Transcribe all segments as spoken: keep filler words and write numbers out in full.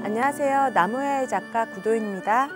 안녕하세요. 나무의 아이 작가 구도인입니다.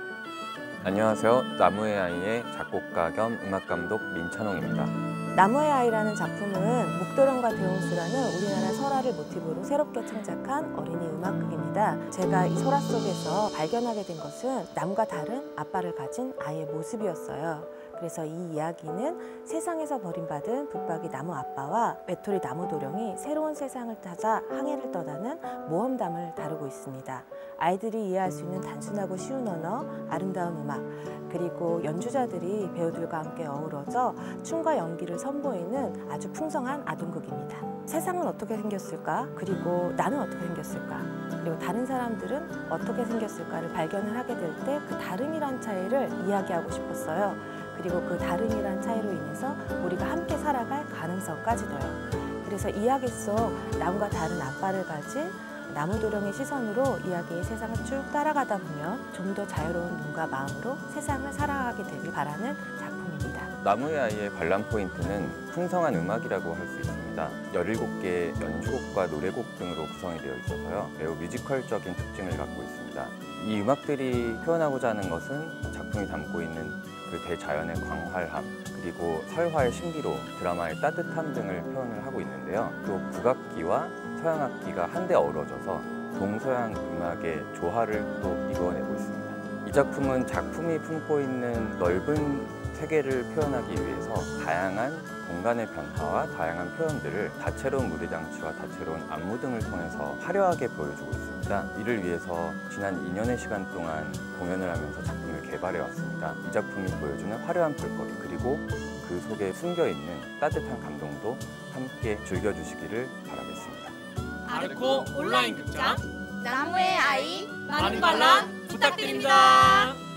안녕하세요. 나무의 아이의 작곡가 겸 음악감독 민찬홍입니다. 나무의 아이라는 작품은 목도령과 대홍수라는 우리나라 설화를 모티브로 새롭게 창작한 어린이 음악극입니다. 제가 이 설화 속에서 발견하게 된 것은 남과 다른 아빠를 가진 아이의 모습이었어요. 그래서 이 이야기는 세상에서 버림받은 붙박이 나무 아빠와 외톨이 나무도령이 새로운 세상을 찾아 항해를 떠나는 모험담을 다루고 있습니다. 아이들이 이해할 수 있는 단순하고 쉬운 언어, 아름다운 음악, 그리고 연주자들이 배우들과 함께 어우러져 춤과 연기를 선보이는 아주 풍성한 아동극입니다. 세상은 어떻게 생겼을까? 그리고 나는 어떻게 생겼을까? 그리고 다른 사람들은 어떻게 생겼을까를 발견을 하게 될 때 그 다름이란 차이를 이야기하고 싶었어요. 그리고 그 다름이란 차이로 인해서 우리가 함께 살아갈 가능성까지도요. 그래서 이야기 속 남과 다른 아빠를 가진 나무도령의 시선으로 이야기의 세상을 쭉 따라가다 보면 좀 더 자유로운 눈과 마음으로 세상을 살아가게 되길 바라는 작품입니다. 나무의 아이의 관람 포인트는 풍성한 음악이라고 할 수 있습니다. 열일곱 개의 연주곡과 노래곡 등으로 구성이 되어 있어서요. 매우 뮤지컬적인 특징을 갖고 있습니다. 이 음악들이 표현하고자 하는 것은 작품이 담고 있는 그 대자연의 광활함, 그리고 설화의 신비로 드라마의 따뜻함 등을 표현을 하고 있는데요. 또 북악기와 서양악기가 한데 어우러져서 동서양 음악의 조화를 또 이루어내고 있습니다. 이 작품은 작품이 품고 있는 넓은 세계를 표현하기 위해서 다양한 공간의 변화와 다양한 표현들을 다채로운 무대 장치와 다채로운 안무 등을 통해서 화려하게 보여주고 있습니다. 이를 위해서 지난 이 년의 시간 동안 공연을 하면서 작품을 개발해 왔습니다. 이 작품이 보여주는 화려한 볼거리, 그리고 그 속에 숨겨있는 따뜻한 감동도 함께 즐겨주시기를 바라겠습니다. 아르코 온라인 극장 나무의 아이 많은 관람 부탁드립니다.